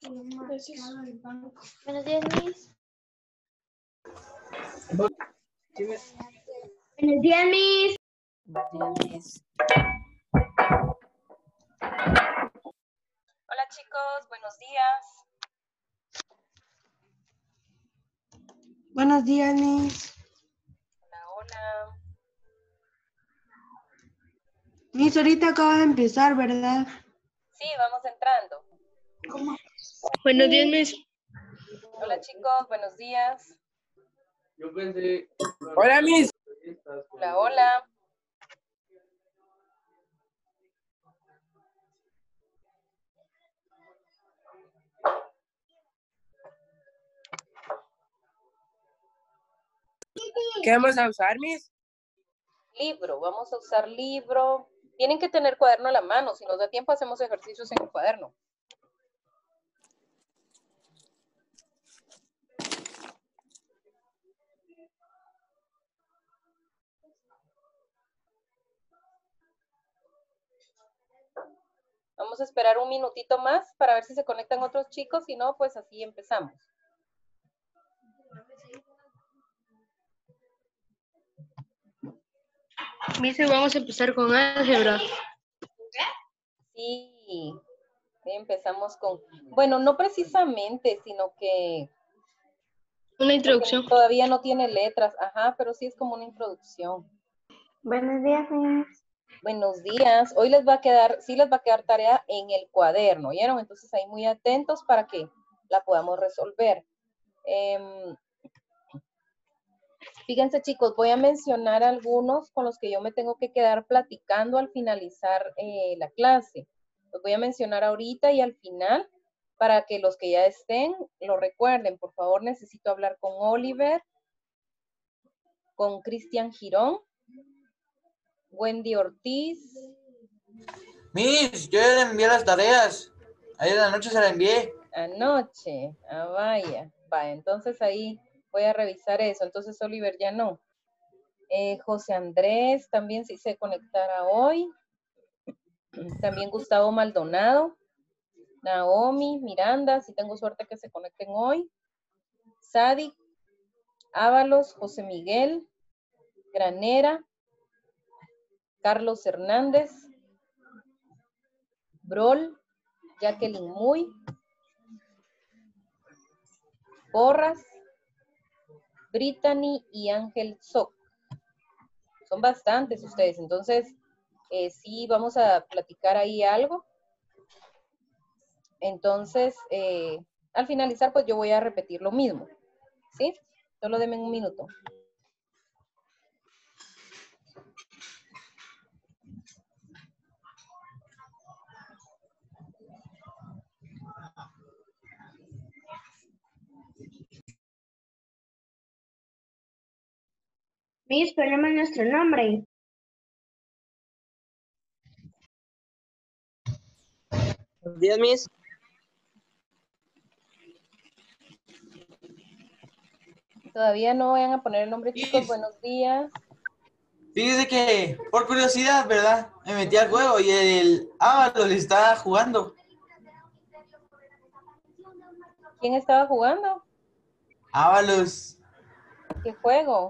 Gracias. Buenos días, Miss. Buenos días, Miss. Buenos días, Miss. Hola chicos, buenos días. Buenos días, Miss. Hola, hola. Miss, ahorita acaba de empezar, ¿verdad? Sí, vamos entrando. Buenos días, Miss. Hola chicos, buenos días. Yo pensé. Hola, Miss. Hola, hola. ¿Qué vamos a usar, Miss? Libro, vamos a usar libro. Tienen que tener cuaderno a la mano. Si nos da tiempo, hacemos ejercicios en el cuaderno. Vamos a esperar un minutito más para ver si se conectan otros chicos. Si no, pues así empezamos. Miss, vamos a empezar con álgebra. Sí, empezamos con... Bueno, no precisamente, sino que... Una introducción. Todavía no tiene letras, ajá, pero sí es como una introducción. Buenos días, Miss. Buenos días. Hoy les va a quedar, sí les va a quedar tarea en el cuaderno, ¿oyeron? Entonces ahí muy atentos para que la podamos resolver. Fíjense chicos, voy a mencionar algunos con los que yo me tengo que quedar platicando al finalizar la clase. Los voy a mencionar ahorita y al final para que los que ya estén lo recuerden. Por favor, necesito hablar con Oliver, con Cristian Girón, Wendy Ortiz. Miss, yo ya le envié las tareas. Ayer en la noche se la envié. Anoche, vaya, entonces ahí voy a revisar eso, entonces Oliver ya no. José Andrés también sí se conectara hoy, también Gustavo Maldonado, Naomi, Miranda, si tengo suerte que se conecten hoy, Sadik, Ábalos, José Miguel, Granera, Carlos Hernández, Brol, Jacqueline Muy, Porras, Brittany y Ángel Soc. Son bastantes ustedes, entonces sí vamos a platicar ahí algo. Entonces, al finalizar, pues yo voy a repetir lo mismo, ¿sí? Solo denme un minuto. Miss, ponemos nuestro nombre. Buenos días, Miss. Todavía no vayan a poner el nombre, chicos. Miss, Buenos días. fíjese que, por curiosidad, ¿verdad? Me metí al juego y el Ábalos le está jugando. ¿Quién estaba jugando? Ábalos. ¿Qué juego?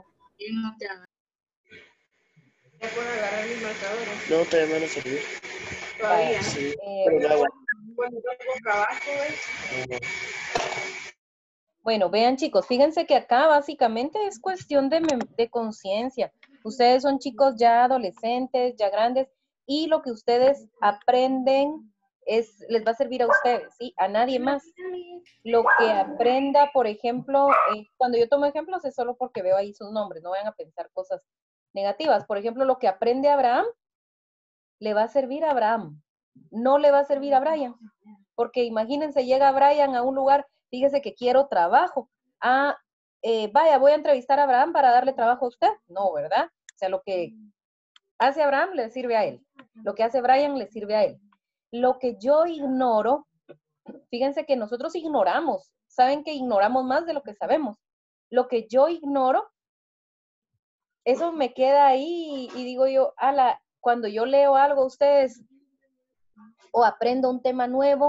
Ya puedo agarrar mis marcadores. No, todavía van a servir. Todavía. Sí, pero ya, bueno. Cuando yo boca abajo, ¿ves? Bueno, vean chicos, fíjense que acá básicamente es cuestión de conciencia. Ustedes son chicos ya adolescentes, ya grandes, y lo que ustedes aprenden les va a servir a ustedes, ¿sí? A nadie más. Lo que aprenda, por ejemplo, cuando yo tomo ejemplos es solo porque veo ahí sus nombres, no vayan a pensar cosas negativas. Por ejemplo, lo que aprende Abraham, le va a servir a Abraham, no le va a servir a Brian. Porque imagínense, llega Brian a un lugar, fíjese que quiero trabajo. Vaya, voy a entrevistar a Abraham para darle trabajo a usted. No, ¿verdad? O sea, lo que hace Abraham le sirve a él. Lo que hace Brian le sirve a él. Lo que yo ignoro, fíjense que nosotros ignoramos. Saben que ignoramos más de lo que sabemos. Lo que yo ignoro, eso me queda ahí y digo yo, cuando yo leo algo a ustedes o aprendo un tema nuevo,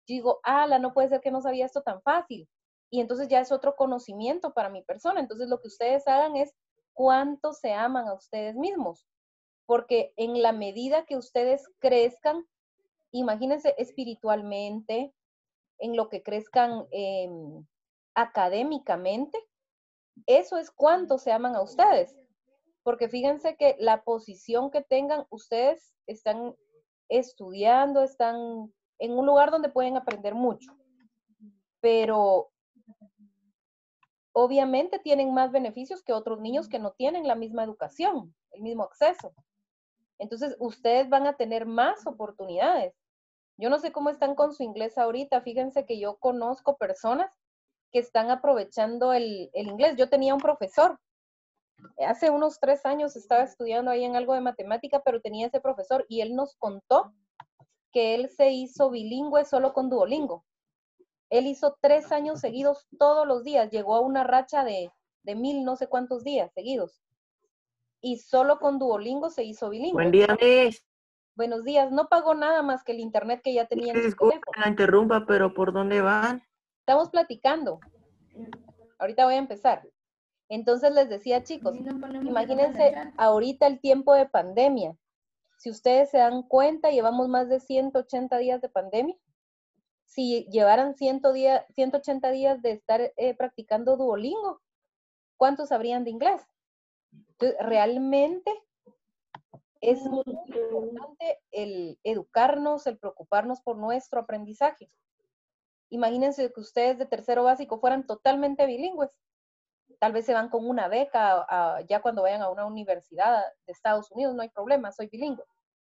digo, ala, no puede ser que no sabía esto tan fácil. Y entonces ya es otro conocimiento para mi persona. Entonces lo que ustedes hagan es cuánto se aman a ustedes mismos. Porque en la medida que ustedes crezcan, imagínense espiritualmente, en lo que crezcan académicamente, eso es cuánto se aman a ustedes. Porque fíjense que la posición que tengan, ustedes están estudiando, están en un lugar donde pueden aprender mucho. Pero obviamente tienen más beneficios que otros niños que no tienen la misma educación, el mismo acceso. Entonces, ustedes van a tener más oportunidades. Yo no sé cómo están con su inglés ahorita. Fíjense que yo conozco personas que están aprovechando el inglés. Yo tenía un profesor. Hace unos 3 años estaba estudiando ahí en algo de matemática, pero tenía ese profesor y él nos contó que él se hizo bilingüe solo con Duolingo. Él hizo 3 años seguidos todos los días. Llegó a una racha de 1000 no sé cuántos días seguidos. Y solo con Duolingo se hizo bilingüe. Buen día, Miss. Buenos días. No pagó nada más que el internet que ya tenía en su Disculpe teléfono. que la interrumpa, pero ¿por dónde van? Estamos platicando. Ahorita voy a empezar. Entonces les decía, chicos, imagínense ahorita el tiempo de pandemia. Si ustedes se dan cuenta, llevamos más de 180 días de pandemia. Si llevaran 180 días de estar practicando Duolingo, ¿cuántos sabrían de inglés? Entonces, realmente es muy importante el educarnos, el preocuparnos por nuestro aprendizaje. Imagínense que ustedes de tercero básico fueran totalmente bilingües. Tal vez se van con una beca ya cuando vayan a una universidad de Estados Unidos, no hay problema, soy bilingüe.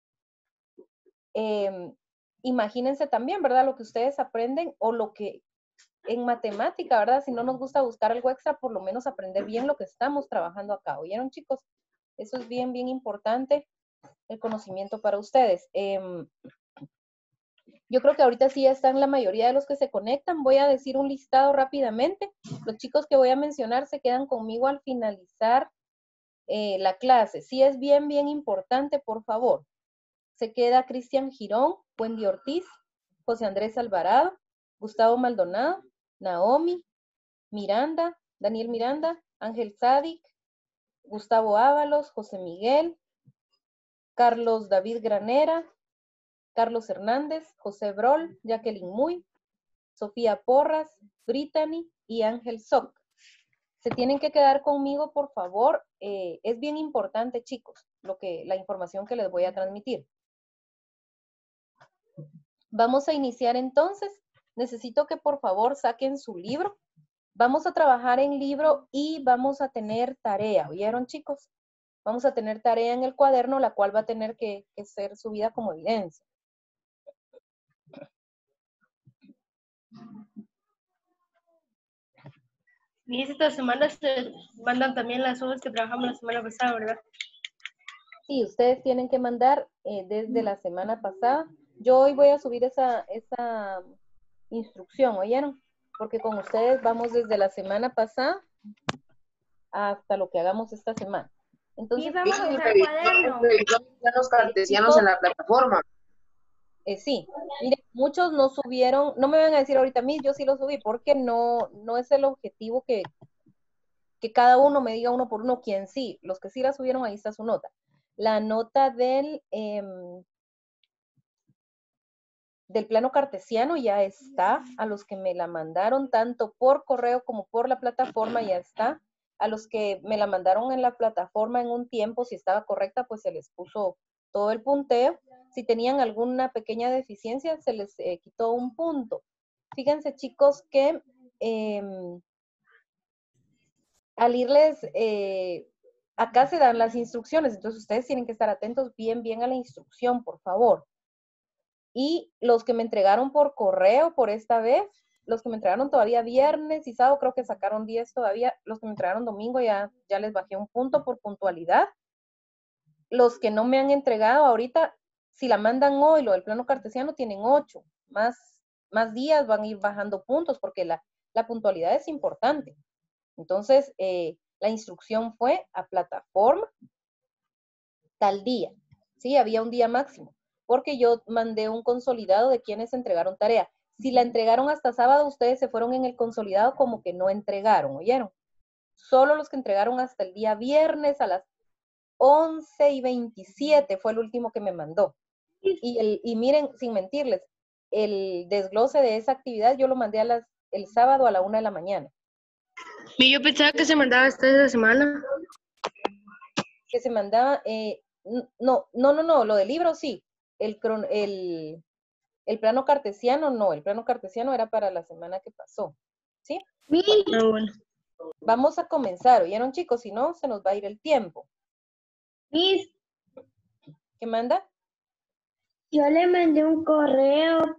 Imagínense también, ¿verdad? Lo que ustedes aprenden o lo que en matemática, ¿verdad? Si no nos gusta buscar algo extra, por lo menos aprender bien lo que estamos trabajando acá. ¿Oyeron, chicos? Eso es bien, bien importante, el conocimiento para ustedes. Yo creo que ahorita sí ya están la mayoría de los que se conectan. Voy a decir un listado rápidamente. Los chicos que voy a mencionar se quedan conmigo al finalizar la clase. Sí es bien, bien importante, por favor. Se queda Cristian Girón, Wendy Ortiz, José Andrés Alvarado, Gustavo Maldonado, Naomi, Miranda, Daniel Miranda, Ángel Sadik, Gustavo Ábalos, José Miguel, Carlos David Granera, Carlos Hernández, José Brol, Jacqueline Muy, Sofía Porras, Brittany y Ángel Soc. Se tienen que quedar conmigo, por favor. Es bien importante, chicos, la información que les voy a transmitir. Vamos a iniciar entonces. Necesito que por favor saquen su libro. Vamos a trabajar en libro y vamos a tener tarea. ¿Oyeron, chicos? Vamos a tener tarea en el cuaderno, la cual va a tener que ser subida como evidencia. Y esta semana se mandan también las hojas que trabajamos la semana pasada, ¿verdad? Sí, ustedes tienen que mandar desde la semana pasada. Yo hoy voy a subir esa instrucción, ¿oyeron? Porque con ustedes vamos desde la semana pasada hasta lo que hagamos esta semana. Entonces, vamos a usar cuaderno. Los cartesianos en la plataforma. Sí, miren, muchos no subieron, no me van a decir ahorita, Miss, yo sí lo subí, porque no es el objetivo que cada uno me diga uno por uno quién sí. Los que sí la subieron, ahí está su nota. La nota del plano cartesiano ya está. A los que me la mandaron tanto por correo como por la plataforma ya está. A los que me la mandaron en la plataforma en un tiempo, si estaba correcta, pues se les puso todo el punteo. Si tenían alguna pequeña deficiencia, se les quitó un punto. Fíjense, chicos, que al irles, acá se dan las instrucciones, entonces ustedes tienen que estar atentos bien, bien a la instrucción, por favor. Y los que me entregaron por correo por esta vez, los que me entregaron todavía viernes y sábado, creo que sacaron 10 todavía, los que me entregaron domingo ya les bajé un punto por puntualidad. Los que no me han entregado ahorita, si la mandan hoy, lo del plano cartesiano, tienen 8. Más días van a ir bajando puntos porque la puntualidad es importante. Entonces, la instrucción fue a plataforma tal día. Sí, había un día máximo, porque yo mandé un consolidado de quienes entregaron tarea. Si la entregaron hasta sábado, ustedes se fueron en el consolidado como que no entregaron, ¿oyeron? Solo los que entregaron hasta el día viernes a las 11:27 fue el último que me mandó. Y miren, sin mentirles, el desglose de esa actividad yo lo mandé el sábado a la 1 de la mañana. Y yo pensaba que se mandaba esta semana. Que se mandaba, no, lo del libro sí. El plano cartesiano no, el plano cartesiano era para la semana que pasó. ¿Sí? Bueno. Vamos a comenzar, ¿oyeron, chicos? Si no, se nos va a ir el tiempo. Miss, ¿Qué manda? yo le mandé un correo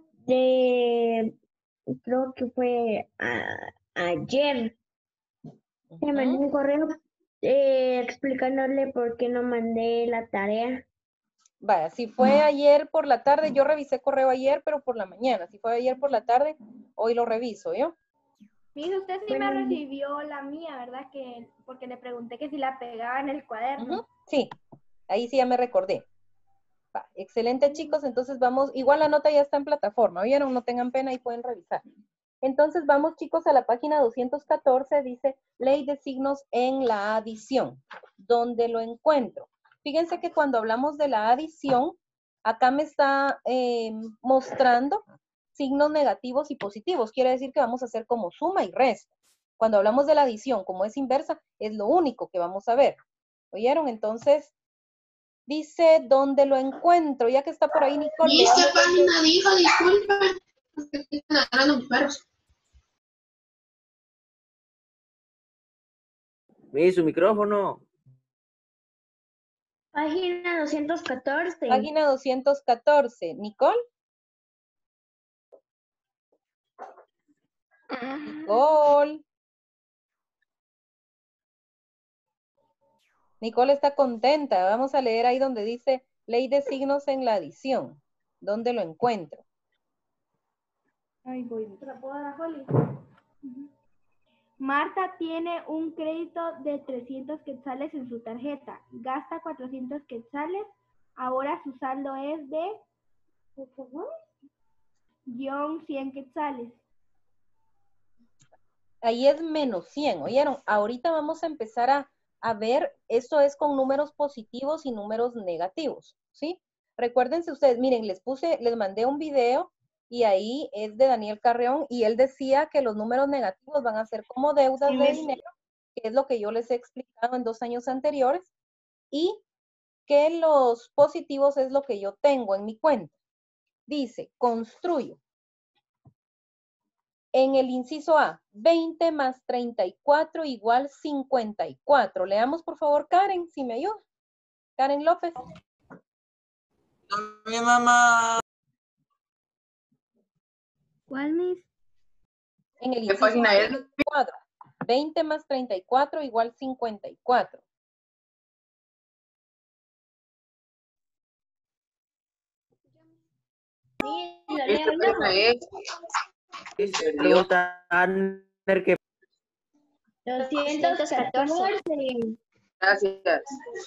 creo que fue ayer. Le mandé un correo explicándole por qué no mandé la tarea. Vaya, si fue ayer por la tarde, yo revisé correo ayer, pero por la mañana. Si fue ayer por la tarde, hoy lo reviso, ¿yo? Miss, usted sí me recibió la mía, ¿verdad? Porque le pregunté que si la pegaba en el cuaderno. Sí, ahí sí ya me recordé. Va, excelente, chicos. Entonces vamos, igual la nota ya está en plataforma, ¿vieron? No tengan pena y pueden revisar. Entonces vamos, chicos, a la página 214, dice Ley de signos en la adición. ¿Dónde lo encuentro? Fíjense que cuando hablamos de la adición, acá me está mostrando signos negativos y positivos. Quiere decir que vamos a hacer como suma y resta. Cuando hablamos de la adición, como es inversa, es lo único que vamos a ver. ¿Oyeron? Entonces, dice, ¿dónde lo encuentro? Ya que está por ahí Nicole. ¿Y qué página dijo? Disculpe. Están ladrando mis perros. Mire su micrófono. Página 214. Página 214. ¿Nicole? Nicole. Nicole está contenta. Vamos a leer ahí donde dice Ley de signos en la adición. ¿Dónde lo encuentro? Ay, voy. ¿Se la puedo dar a Holly? Marta tiene un crédito de 300 quetzales en su tarjeta. Gasta 400 quetzales. Ahora su saldo es de -100 quetzales. Ahí es menos 100, ¿oyeron? Ahorita vamos a empezar a ver, esto es con números positivos y números negativos, ¿sí? Recuérdense ustedes, miren, les mandé un video y ahí es de Daniel Carreón y él decía que los números negativos van a ser como deudas de dinero, que es lo que yo les he explicado en 2 años anteriores, y que los positivos es lo que yo tengo en mi cuenta. Dice, construyo. En el inciso A, 20 más 34 igual 54. Leamos, por favor, Karen, si me ayuda. Karen López. Mi mamá. ¿Cuál, Miss? En el ¿Qué inciso página es? cuadro. 20 más 34 igual 54. Sí, lo ¿Qué leo yo. página es? Pregunta Ander que 214. Gracias.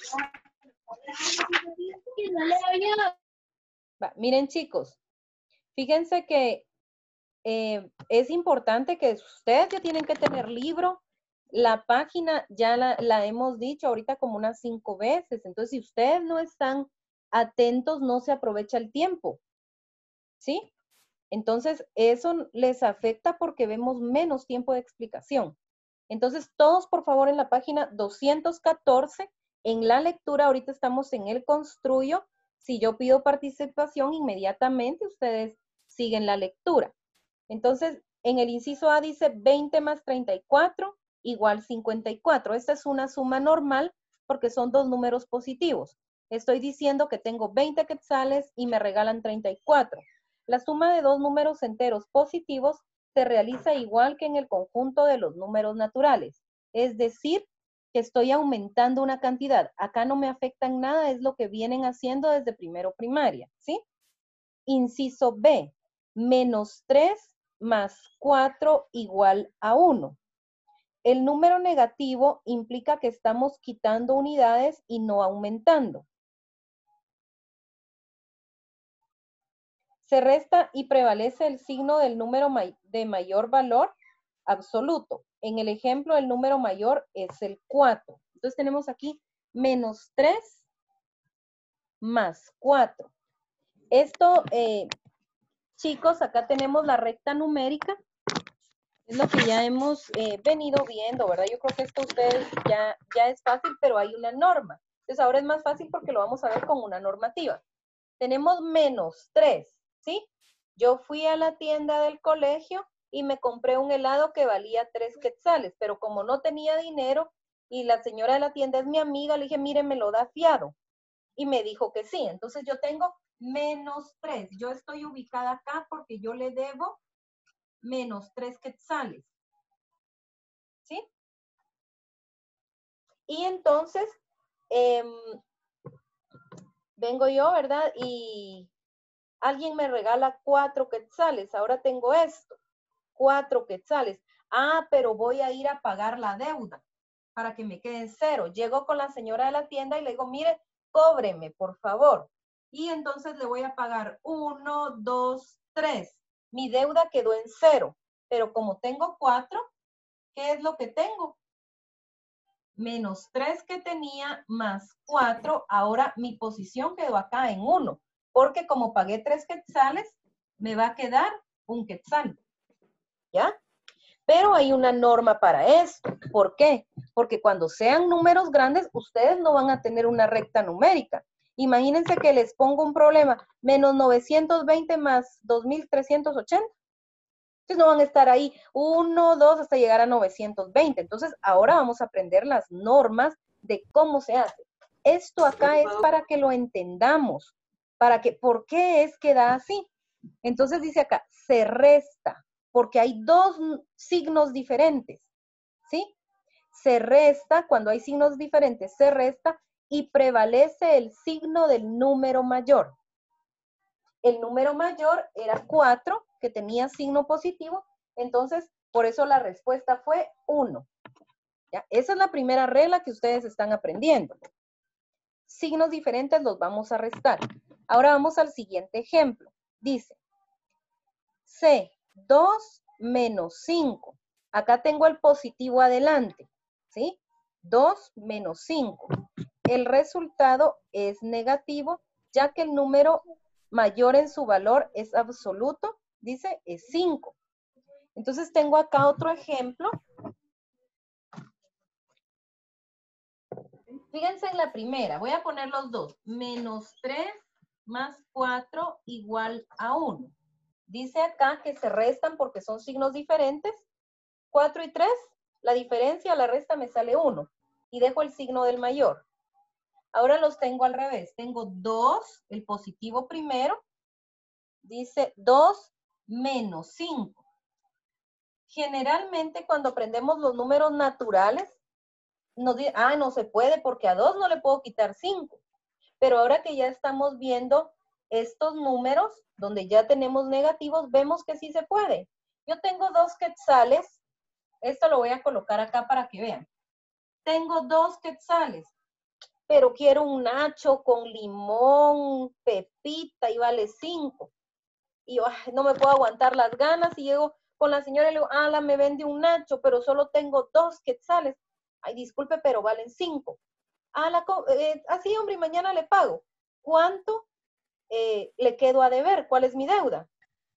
Lo leo yo. Va, miren, chicos, fíjense que es importante que ustedes ya tienen que tener libro. La página ya la hemos dicho ahorita como unas 5 veces. Entonces, si ustedes no están atentos, no se aprovecha el tiempo. ¿Sí? Entonces, eso les afecta porque vemos menos tiempo de explicación. Entonces, todos, por favor, en la página 214, en la lectura, ahorita estamos en el construyo. Si yo pido participación, inmediatamente ustedes siguen la lectura. Entonces, en el inciso A dice 20 más 34 igual 54. Esta es una suma normal porque son 2 números positivos. Estoy diciendo que tengo 20 quetzales y me regalan 34. La suma de 2 números enteros positivos se realiza igual que en el conjunto de los números naturales. Es decir, que estoy aumentando una cantidad. Acá no me afecta en nada, es lo que vienen haciendo desde primero primaria, ¿sí? Inciso B, menos 3 más 4 igual a 1. El número negativo implica que estamos quitando unidades y no aumentando. Se resta y prevalece el signo del número de mayor valor absoluto. En el ejemplo, el número mayor es el 4. Entonces tenemos aquí menos 3 más 4. Esto, chicos, acá tenemos la recta numérica. Es lo que ya hemos venido viendo, ¿verdad? Yo creo que esto ustedes ya es fácil, pero hay una norma. Entonces ahora es más fácil porque lo vamos a ver con una normativa. Tenemos menos 3, ¿sí? Yo fui a la tienda del colegio y me compré un helado que valía 3 quetzales, pero como no tenía dinero y la señora de la tienda es mi amiga, le dije, mire, me lo da fiado. Y me dijo que sí. Entonces yo tengo menos 3. Yo estoy ubicada acá porque yo le debo menos 3 quetzales. ¿Sí? Y entonces, vengo yo, ¿verdad? Y alguien me regala 4 quetzales. Ahora tengo esto, 4 quetzales. Ah, pero voy a ir a pagar la deuda para que me queden 0. Llego con la señora de la tienda y le digo, mire, cóbreme, por favor. Y entonces le voy a pagar 1, 2, 3. Mi deuda quedó en 0. Pero como tengo 4, ¿qué es lo que tengo? Menos 3 que tenía más 4. Ahora mi posición quedó acá en 1. Porque como pagué 3 quetzales, me va a quedar 1 quetzal. ¿Ya? Pero hay una norma para esto. ¿Por qué? Porque cuando sean números grandes, ustedes no van a tener una recta numérica. Imagínense que les pongo un problema, menos 920 más 2380. Entonces no van a estar ahí 1, 2 hasta llegar a 920. Entonces ahora vamos a aprender las normas de cómo se hace. Esto acá es para que lo entendamos. ¿Por qué es que da así? Entonces dice acá, se resta, porque hay 2 signos diferentes, ¿sí? Se resta, cuando hay signos diferentes, se resta y prevalece el signo del número mayor. El número mayor era 4, que tenía signo positivo, entonces por eso la respuesta fue 1. ¿Ya? Esa es la primera regla que ustedes están aprendiendo. Signos diferentes los vamos a restar. Ahora vamos al siguiente ejemplo. Dice, C, 2 menos 5. Acá tengo el positivo adelante, ¿sí? 2 menos 5. El resultado es negativo, ya que el número mayor en su valor es absoluto, dice, es 5. Entonces tengo acá otro ejemplo. Fíjense en la primera, voy a poner los dos. Menos 3 más 4 igual a 1. Dice acá que se restan porque son signos diferentes. 4 y 3, la diferencia, la resta me sale 1. Y dejo el signo del mayor. Ahora los tengo al revés. Tengo 2, el positivo primero. Dice 2 menos 5. Generalmente cuando aprendemos los números naturales, nos dice, no se puede porque a 2 no le puedo quitar 5. Pero ahora que ya estamos viendo estos números, donde ya tenemos negativos, vemos que sí se puede. Yo tengo 2 quetzales. Esto lo voy a colocar acá para que vean. Tengo 2 quetzales, pero quiero un nacho con limón, pepita y vale 5. Y yo no me puedo aguantar las ganas y llego con la señora y le digo, me vende un nacho, pero solo tengo 2 quetzales. Ay, disculpe, pero valen 5. Así, hombre, y mañana le pago. ¿Cuánto le quedo a deber? ¿Cuál es mi deuda?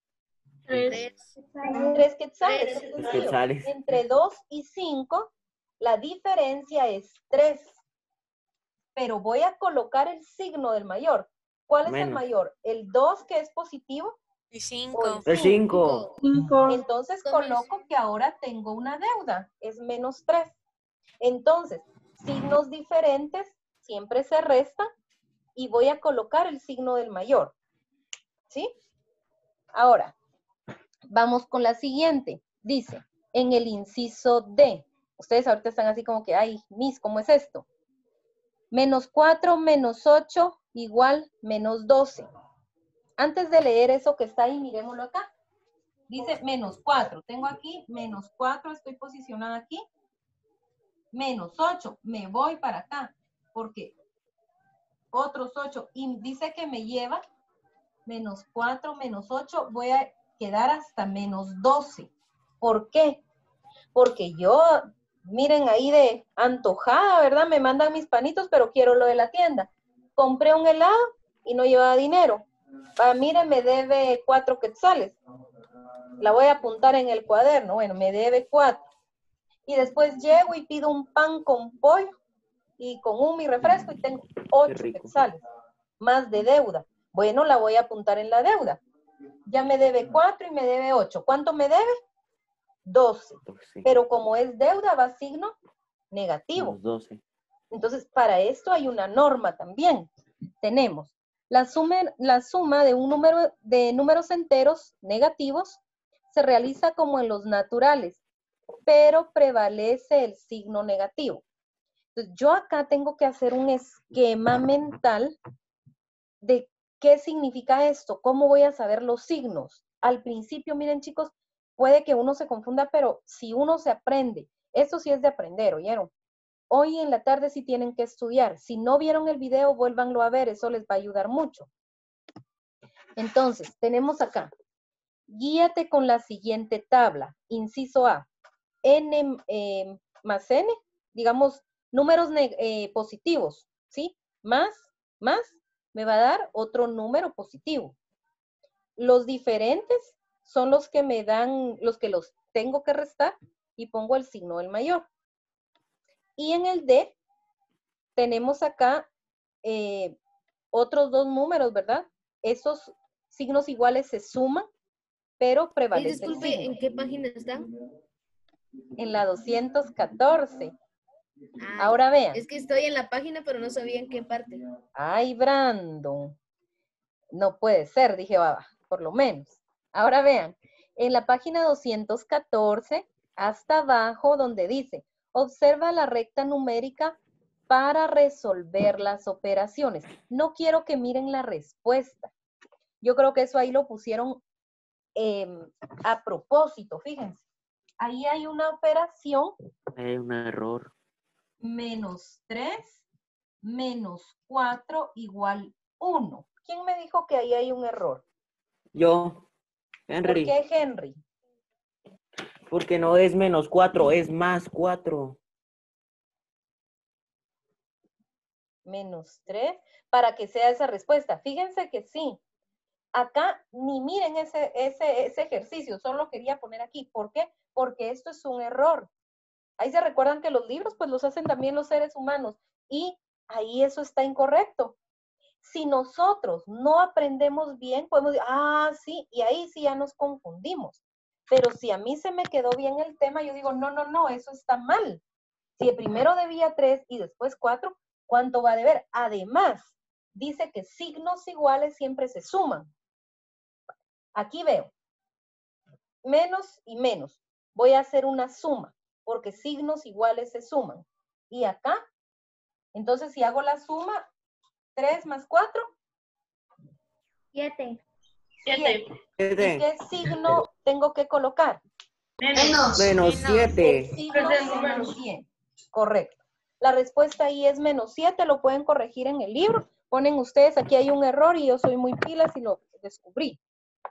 3. 3 quetzales. Tres quetzales. Entre 2 y 5, la diferencia es 3. Pero voy a colocar el signo del mayor. ¿Cuál es el mayor? ¿El 2 que es positivo? Y 5. El 5. Entonces coloco que ahora tengo una deuda. Es menos 3. Entonces, signos diferentes siempre se restan y voy a colocar el signo del mayor. ¿Sí? Ahora, vamos con la siguiente. Dice, en el inciso D. Ustedes ahorita están así como que, ay, Miss, ¿cómo es esto? Menos 4 menos 8 igual menos 12. Antes de leer eso que está ahí, miremoslo acá. Dice menos 4. Tengo aquí menos 4, estoy posicionada aquí. Menos 8, me voy para acá, porque otros 8, y dice que me lleva menos 4, menos 8, voy a quedar hasta menos 12. ¿Por qué? Porque yo, miren ahí de antojada, ¿verdad? Me mandan mis panitos, pero quiero lo de la tienda. Compré un helado y no llevaba dinero. Miren, me debe 4 quetzales. La voy a apuntar en el cuaderno. Bueno, me debe 4. Y después llego y pido un pan con pollo y con mi refresco y tengo 8 quetzales. Más de deuda. Bueno, la voy a apuntar en la deuda. Ya me debe 4 y me debe 8. ¿Cuánto me debe? 12. Pero como es deuda, va signo negativo. 12. Entonces, para esto hay una norma también. Tenemos la suma de un número de números enteros negativos se realiza como en los naturales, pero prevalece el signo negativo. Entonces, yo acá tengo que hacer un esquema mental de qué significa esto, cómo voy a saber los signos. Al principio, miren chicos, puede que uno se confunda, pero si uno se aprende, esto sí es de aprender, ¿oyeron? Hoy en la tarde sí tienen que estudiar. Si no vieron el video, vuélvanlo a ver, eso les va a ayudar mucho. Entonces, tenemos acá, guíate con la siguiente tabla. Inciso A, n más n, digamos, números positivos, ¿sí? Más, me va a dar otro número positivo. Los diferentes son los que me dan, los que los tengo que restar y pongo el signo del mayor. Y en el D tenemos acá otros dos números, ¿verdad? Esos signos iguales se suman, pero prevalece el disculpe, signo. ¿en qué página están? En la 214. Ah, Ahora vean. es que estoy en la página, pero no sabía en qué parte. Ay, Brandon. No puede ser, dije Baba, por lo menos. Ahora vean, en la página 214, hasta abajo, donde dice, observa la recta numérica para resolver las operaciones. No quiero que miren la respuesta. Yo creo que eso ahí lo pusieron a propósito, fíjense. Ahí hay una operación. Hay un error. Menos 3, menos 4 igual 1. ¿Quién me dijo que ahí hay un error? Yo, Henry. ¿Por qué Henry? Porque no es menos 4, es más 4. Menos 3, para que sea esa respuesta. Fíjense que sí. Acá ni miren ese ejercicio, solo quería poner aquí. ¿Por qué? Porque esto es un error. Ahí se recuerdan que los libros pues los hacen también los seres humanos y ahí eso está incorrecto. Si nosotros no aprendemos bien, podemos decir, sí, y ahí sí ya nos confundimos. Pero si a mí se me quedó bien el tema, yo digo, no, eso está mal. Si primero debía 3 y después 4, ¿cuánto va a deber? Además, dice que signos iguales siempre se suman. Aquí veo, menos y menos. Voy a hacer una suma, porque signos iguales se suman. Y acá, entonces si hago la suma, 3 más 4. 7. 7. ¿Y qué signo tengo que colocar? Menos. Menos 7. El signo menos 100. Correcto. La respuesta ahí es menos 7, lo pueden corregir en el libro. Ponen ustedes, aquí hay un error y yo soy muy pilas y lo descubrí.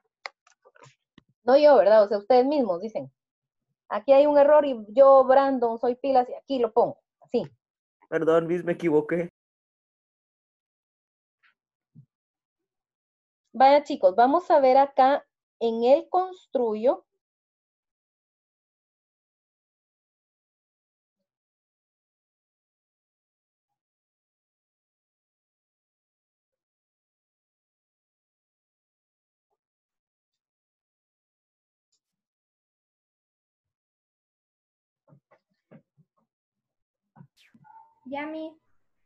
No yo, ¿verdad? O sea, ustedes mismos dicen, aquí hay un error y yo, Brandon, soy pilas y aquí lo pongo, así. Perdón, Miss, me equivoqué. Vaya chicos, vamos a ver acá en el construyo. Yami.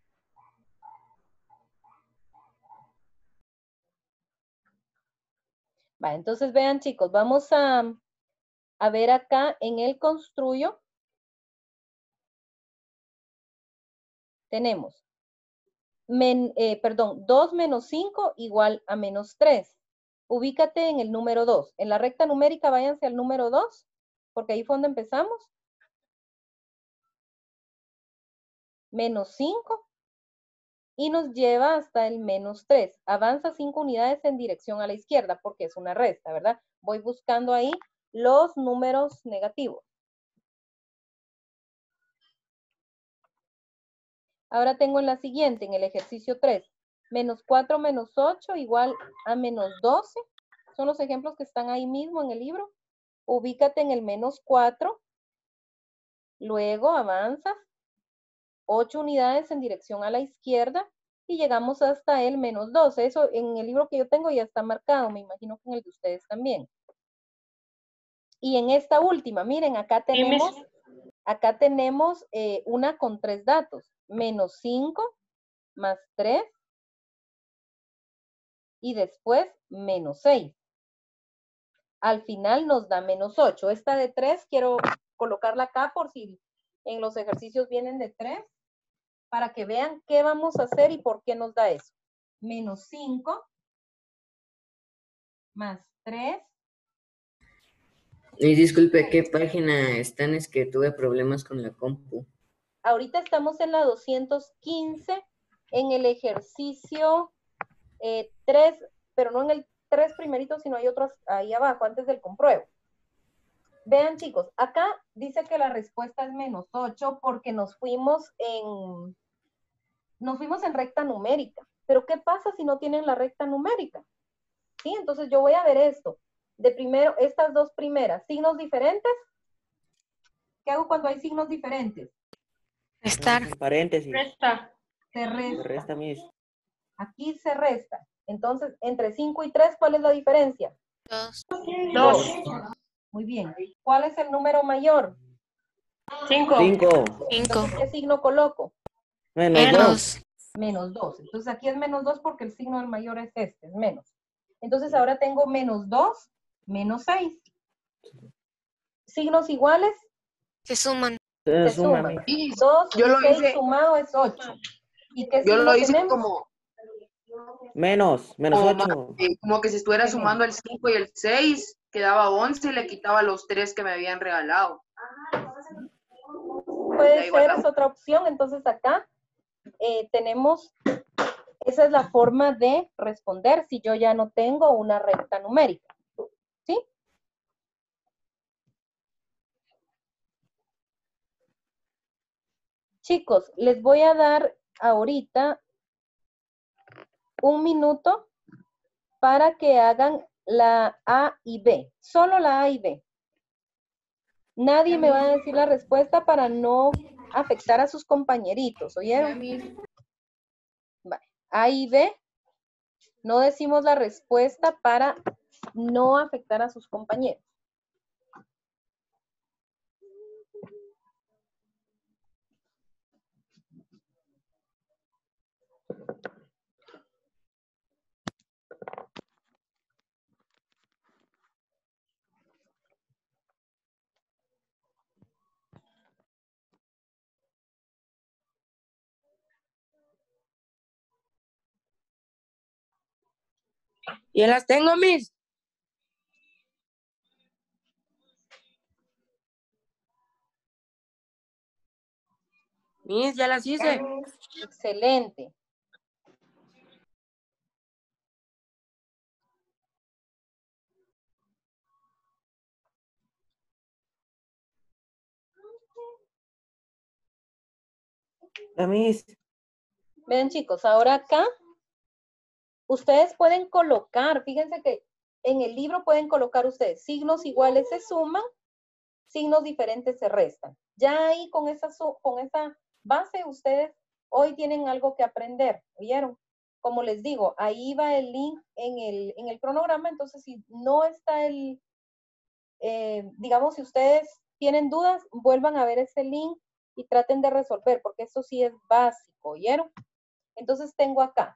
Va, entonces vean chicos, vamos a ver acá en el construyo. Tenemos, 2 menos 5 igual a menos 3. Ubícate en el número 2. En la recta numérica váyanse al número 2, porque ahí fue donde empezamos. Menos 5 y nos lleva hasta el -3. Avanza 5 unidades en dirección a la izquierda porque es una resta, ¿verdad? Voy buscando ahí los números negativos. Ahora tengo en la siguiente, en el ejercicio 3, -4 menos 8 igual a -12. Son los ejemplos que están ahí mismo en el libro. Ubícate en el -4. Luego avanzas 8 unidades en dirección a la izquierda y llegamos hasta el -12. Eso en el libro que yo tengo ya está marcado. Me imagino que en el de ustedes también. Y en esta última, miren, acá tenemos una con 3 datos. -5 más 3 y después -6. Al final nos da -8. Esta de 3 quiero colocarla acá por si en los ejercicios vienen de 3 para que vean qué vamos a hacer y por qué nos da eso. -5 más 3. Y disculpe, ¿qué página están? Es que tuve problemas con la compu. Ahorita estamos en la 215, en el ejercicio 3, pero no en el 3 primerito, sino hay otros ahí abajo, antes del compruebo. Vean, chicos, acá dice que la respuesta es -8 porque nos fuimos en recta numérica. Pero ¿qué pasa si no tienen la recta numérica? ¿Sí? Entonces yo voy a ver esto. De primero, estas dos primeras, signos diferentes. ¿Qué hago cuando hay signos diferentes? Restar. Paréntesis. Resta. Se resta. Se resta, Miss. Aquí se resta. Entonces, entre 5 y 3, ¿cuál es la diferencia? 2. 2. Muy bien. ¿Cuál es el número mayor? 5. 5. 5. ¿Qué signo coloco? -2. -2. Entonces aquí es -2 porque el signo del mayor es este, es menos. Entonces ahora tengo -2, -6. ¿Signos iguales? Se suman. Se suman. 2 Yo lo y 6 hice- sumado es 8. ¿Y qué Yo signo lo hice tenemos? como -8. como que si estuviera Excelente. sumando el 5 y el 6, quedaba 11 y le quitaba los 3 que me habían regalado. Puede ahí va ser, la- es otra opción. Entonces acá tenemos, esa es la forma de responder si yo ya no tengo una recta numérica. ¿Sí? Chicos, les voy a dar ahorita un minuto para que hagan la A y B. Solo la A y B. Nadie me va a decir la respuesta para no afectar a sus compañeritos, ¿oyeron? Vale. A y B. No decimos la respuesta para no afectar a sus compañeros. Ya las tengo, Miss. Miss, ya las hice. Excelente. La Miss. Vean, chicos, ahora acá ustedes pueden colocar, fíjense que en el libro pueden colocar ustedes signos iguales se suman, signos diferentes se restan. Ya ahí con esa base ustedes hoy tienen algo que aprender, ¿oyeron? Como les digo, ahí va el link en el cronograma, entonces si no está digamos, si ustedes tienen dudas, vuelvan a ver ese link y traten de resolver, porque esto sí es básico, ¿oyeron? Entonces tengo acá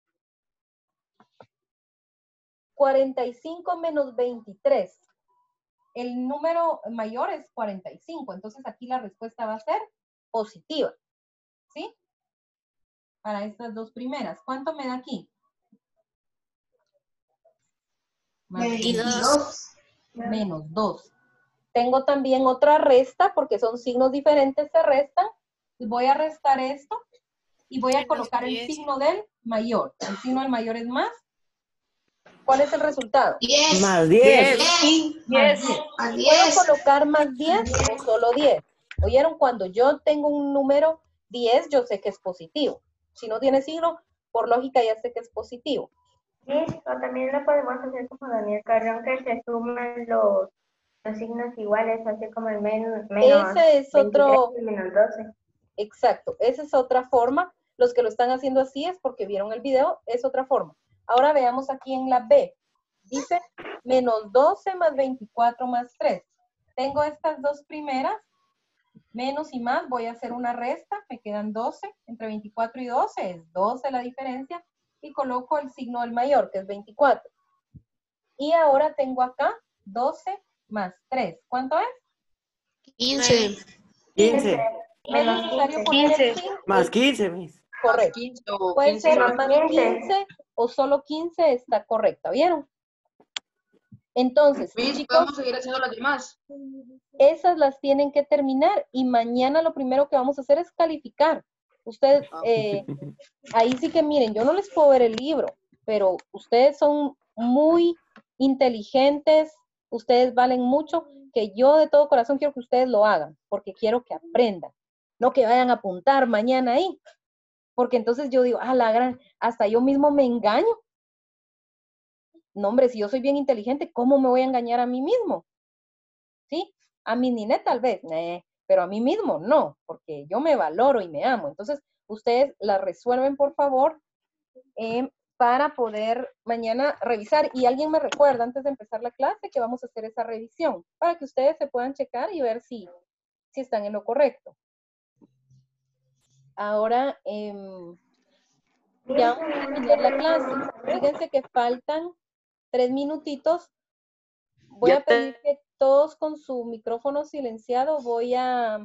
45 menos 23. El número mayor es 45, entonces aquí la respuesta va a ser positiva, ¿sí? Para estas dos primeras. ¿Cuánto me da aquí? 22. Menos 2. Tengo también otra resta, porque son signos diferentes, se restan. Voy a restar esto y voy a Menos colocar el 10. signo del mayor. El signo del mayor es más. ¿Cuál es el resultado? 10. Más 10. Más 10. A ¿Puedo 10. colocar más 10 o solo 10? ¿Oyeron? Cuando yo tengo un número 10, yo sé que es positivo. Si no tiene signo, por lógica ya sé que es positivo. O también lo podemos hacer como Daniel Carrón, que se suman los signos iguales, así como el menos Ese es 23 otro, y menos 12. exacto, esa es otra forma. Los que lo están haciendo así es porque vieron el video, es otra forma. Ahora veamos aquí en la B. Dice menos 12 más 24 más 3. Tengo estas dos primeras, menos y más, voy a hacer una resta, me quedan 12, entre 24 y 12 es 12 la diferencia, y coloco el signo del mayor, que es 24. Y ahora tengo acá 12 más 3. ¿Cuánto es? 15. 15. ¿Es necesario poner el 5? Más 15, Miss. Correcto. 15 o Puede 15 ser más. más 15 o solo 15, está correcta, ¿vieron? Entonces, Miss, chicos, podemos seguir haciendo las demás. esas las tienen que terminar y mañana lo primero que vamos a hacer es calificar. Ustedes, ahí sí que miren, yo no les puedo ver el libro, pero ustedes son muy inteligentes, ustedes valen mucho, que yo de todo corazón quiero que ustedes lo hagan, porque quiero que aprendan, no que vayan a apuntar mañana ahí, porque entonces yo digo, la gran, hasta yo mismo me engaño. No, hombre, si yo soy bien inteligente, ¿cómo me voy a engañar a mí mismo? ¿Sí? A mi ninet tal vez, pero a mí mismo no, porque yo me valoro y me amo. Entonces, ustedes la resuelven, por favor, para poder mañana revisar. Y alguien me recuerda antes de empezar la clase que vamos a hacer esa revisión, para que ustedes se puedan checar y ver si están en lo correcto. Ahora, ya vamos a terminar la clase. Fíjense que faltan 3 minutitos. Voy a pedir que todos con su micrófono silenciado voy a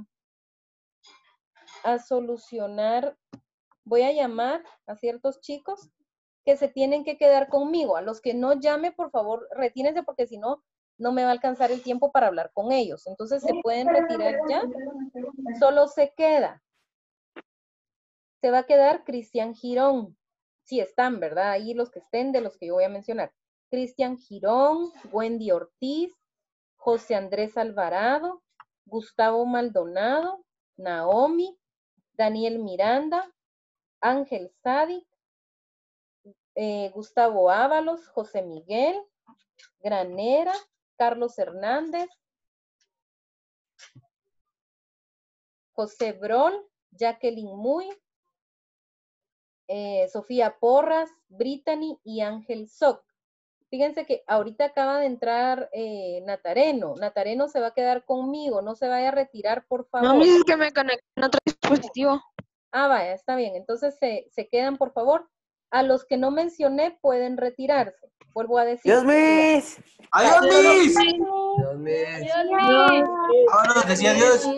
solucionar, voy a llamar a ciertos chicos que se tienen que quedar conmigo. A los que no llame, por favor, retírense porque si no, no me va a alcanzar el tiempo para hablar con ellos. Entonces, se pueden retirar ya. Solo se va a quedar Cristian Girón. Sí están, ¿verdad? Ahí los que estén de los que yo voy a mencionar. Cristian Girón, Wendy Ortiz, José Andrés Alvarado, Gustavo Maldonado, Naomi, Daniel Miranda, Ángel Sadi, Gustavo Ábalos, José Miguel, Granera, Carlos Hernández, José Brol, Jacqueline Muy, Sofía Porras, Brittany y Ángel Soc. Fíjense que ahorita acaba de entrar Natareno. Natareno se va a quedar conmigo, no se vaya a retirar, por favor. No, Miss, es que me conecté en otro dispositivo. Vaya, está bien. Entonces se quedan, por favor. A los que no mencioné pueden retirarse. Vuelvo a decir. Dios, Miss. ¡Adiós, Miss! Dios Vámonos, decía adiós.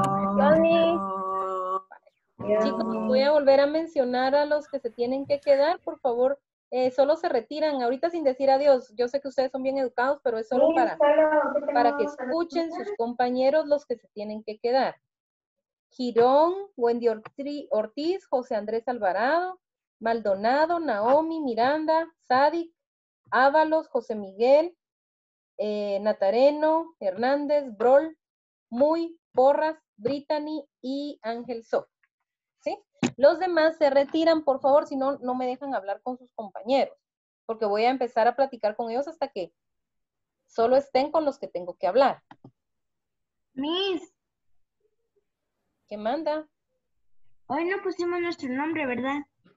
Chicos, voy a volver a mencionar a los que se tienen que quedar, por favor, solo se retiran, ahorita sin decir adiós. Yo sé que ustedes son bien educados, pero es solo para que escuchen sus compañeros los que se tienen que quedar. Girón, Wendy Ortiz, José Andrés Alvarado, Maldonado, Naomi, Miranda, Sadik, Ábalos, José Miguel, Natareno, Hernández, Brol, Muy, Porras, Brittany y Ángel Sof. ¿Sí? Los demás se retiran, por favor, si no, no me dejan hablar con sus compañeros, porque voy a empezar a platicar con ellos hasta que solo estén con los que tengo que hablar. Miss, ¿Qué manda? hoy no pusimos nuestro nombre, ¿verdad?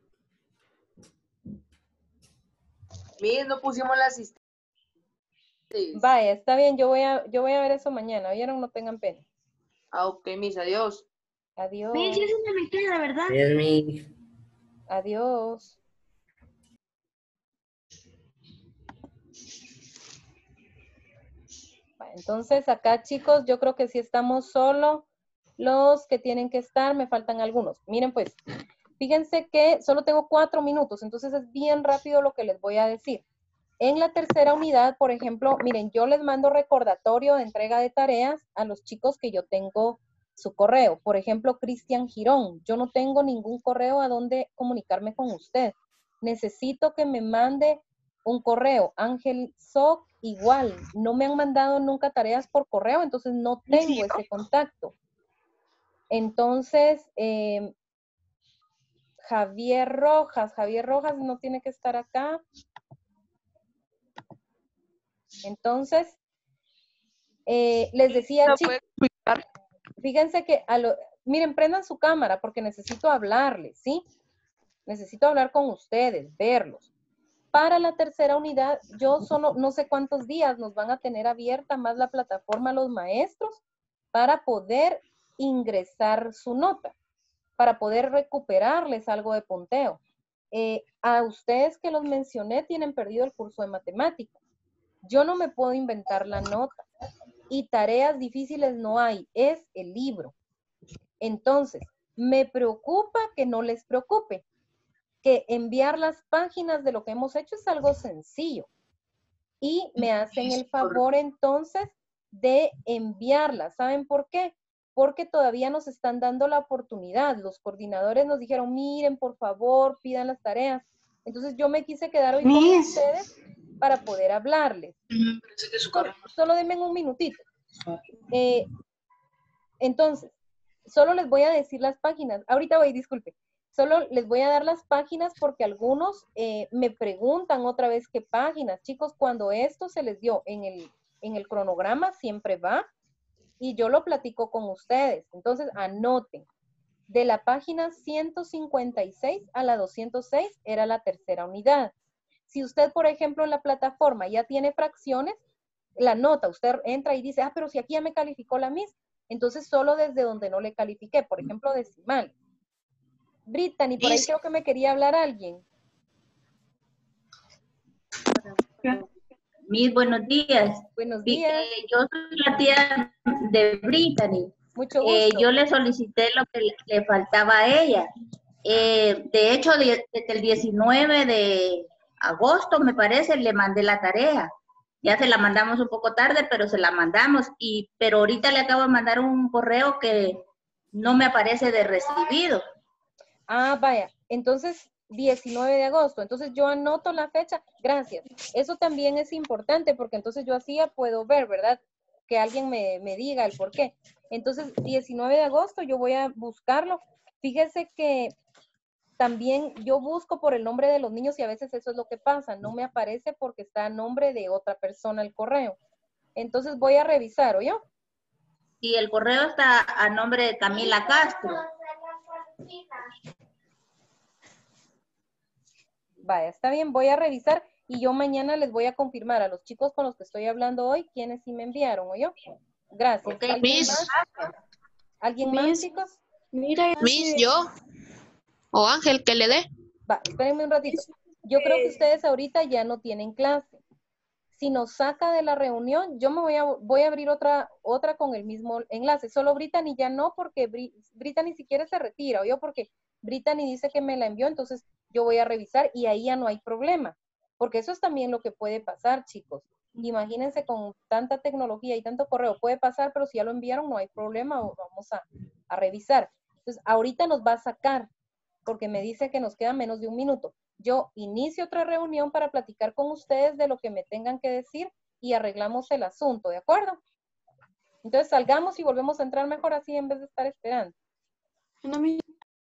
Miss, no pusimos la asistencia. Vaya, está bien, yo voy a ver eso mañana. ¿Oyeron? No tengan pena. Ok, Miss, adiós. Adiós. Miss, yo sí no me queda, ¿verdad? Adiós, Miss. Adiós. Entonces, acá, chicos, yo creo que sí estamos solo los que tienen que estar. Me faltan algunos. Miren, pues, fíjense que solo tengo 4 minutos, entonces es bien rápido lo que les voy a decir. En la tercera unidad, por ejemplo, miren, yo les mando recordatorio de entrega de tareas a los chicos que yo tengo su correo. Por ejemplo, Cristian Girón, yo no tengo ningún correo a donde comunicarme con usted. Necesito que me mande un correo. Ángel Soc, igual, no me han mandado nunca tareas por correo, entonces no tengo ese contacto. Entonces, Javier Rojas no tiene que estar acá. Entonces, les decía, chicos, fíjense que, miren, prendan su cámara porque necesito hablarles, ¿sí? Necesito hablar con ustedes, verlos. Para la tercera unidad, yo solo no sé cuántos días nos van a tener abierta más la plataforma los maestros para poder ingresar su nota, para poder recuperarles algo de punteo. A ustedes que los mencioné tienen perdido el curso de matemáticas. Yo no me puedo inventar la nota y tareas difíciles no hay, es el libro. Entonces, me preocupa que no les preocupe, que enviar las páginas de lo que hemos hecho es algo sencillo. Y me hacen el favor entonces de enviarlas. ¿Saben por qué? Porque todavía nos están dando la oportunidad. Los coordinadores nos dijeron, miren, por favor, pidan las tareas. Entonces yo me quise quedar hoy con ustedes para poder hablarles. Solo denme un minutito. Entonces, solo les voy a decir las páginas. Ahorita voy, disculpe. Solo les voy a dar las páginas porque algunos me preguntan otra vez qué páginas. Chicos, cuando esto se les dio en el cronograma, siempre va. Y yo lo platico con ustedes. Entonces, anoten. De la página 156 a la 206 era la tercera unidad. Si usted, por ejemplo, en la plataforma ya tiene fracciones, la nota, usted entra y dice, pero si aquí ya me calificó la Miss, entonces solo desde donde no le califiqué, por ejemplo, decimales. Brittany, por ahí creo que me quería hablar alguien. Miss, buenos días. Buenos días. Yo soy la tía de Brittany. Mucho gusto. Yo le solicité lo que le faltaba a ella. De hecho, desde el 19 de agosto, me parece, le mandé la tarea. Ya se la mandamos un poco tarde, pero se la mandamos. Pero ahorita le acabo de mandar un correo que no me aparece de recibido. Ah, vaya. Entonces, 19 de agosto. Entonces, yo anoto la fecha. Gracias. Eso también es importante porque entonces yo así ya puedo ver, ¿verdad? Que alguien me diga el por qué. Entonces, 19 de agosto yo voy a buscarlo. Fíjese que también yo busco por el nombre de los niños y a veces eso es lo que pasa. No me aparece porque está a nombre de otra persona el correo. Entonces, voy a revisar, ¿o yo? Y el correo está a nombre de Camila Castro. Vaya, está bien, voy a revisar y yo mañana les voy a confirmar a los chicos con los que estoy hablando hoy quiénes sí me enviaron, ¿o yo? Gracias. Okay, ¿Alguien más? ¿Alguien más, chicos? Mira, Miss, yo. O Ángel, que le dé. Va, espérenme un ratito. Yo creo que ustedes ahorita ya no tienen clase. Si nos saca de la reunión, yo me voy a abrir otra con el mismo enlace. Solo Brittany ya no, porque Brittany si quiere se retira, ¿o yo? Porque Brittany dice que me la envió, entonces yo voy a revisar y ahí ya no hay problema. Porque eso es también lo que puede pasar, chicos. Imagínense con tanta tecnología y tanto correo, puede pasar, pero si ya lo enviaron no hay problema, vamos a revisar. Entonces, ahorita nos va a sacar, porque me dice que nos queda menos de un minuto. Yo inicio otra reunión para platicar con ustedes de lo que me tengan que decir y arreglamos el asunto, ¿de acuerdo? Entonces, salgamos y volvemos a entrar mejor así en vez de estar esperando.